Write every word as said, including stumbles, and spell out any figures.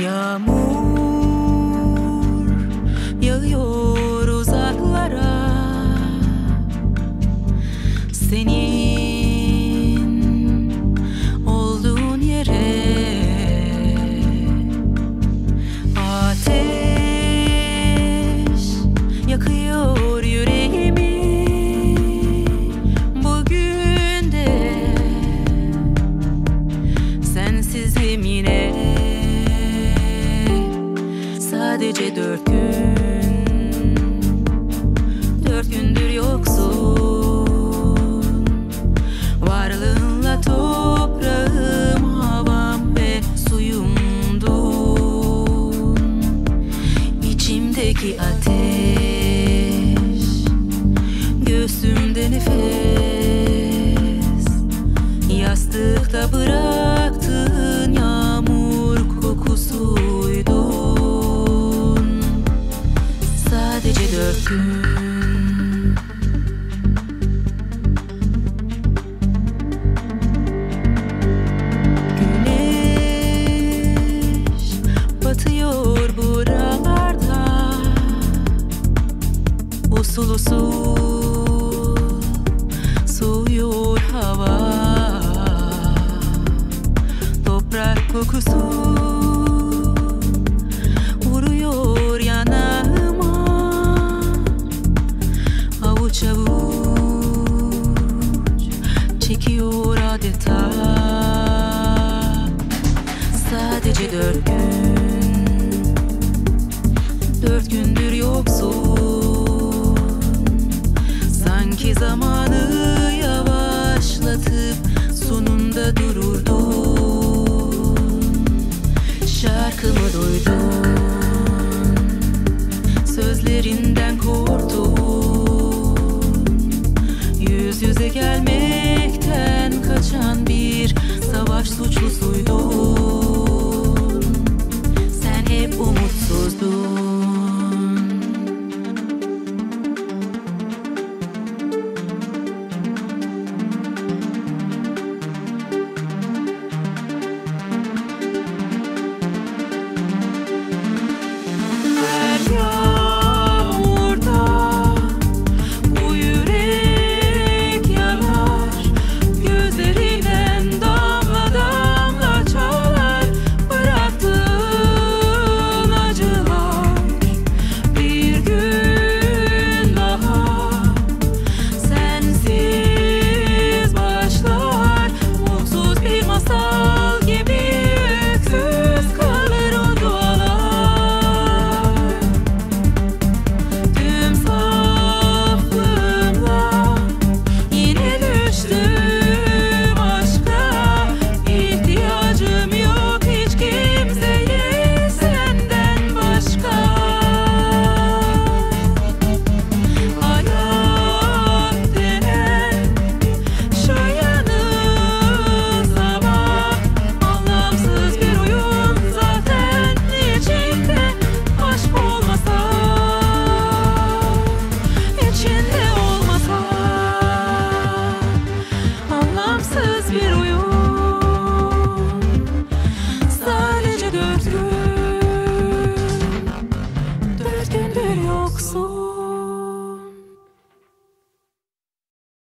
Yağmur yağıyor uzaklara, senin olduğun yere. Ateş yakıyor yüreğimi bugün de, sensizim yine. Sadece dört gün, dört gündür yoksun. Varlığınla toprağım, havam ve suyumdun. İçimdeki ateş, göğsümde nefes, yastıkta bıraktığın yağmur kokusuydun. Sadece dört gün. Güneş batıyor buralarda, usul usul soğuyor hava. Toprak kokusu vuruyor yanağıma, avuç avuç çekiyor adeta. Sadece dört gün, dört gündür yoksun. Sanki zamanı yavaşlatıp sonunda dururdun. Şarkımı duydun, sözlerinden korktun. Yüz yüze gelmekten kaçan bir savaş suçlusuydun. Sen hep umutsuzdun. Bir oyun, sadece dört gün, dört gündür yoksun.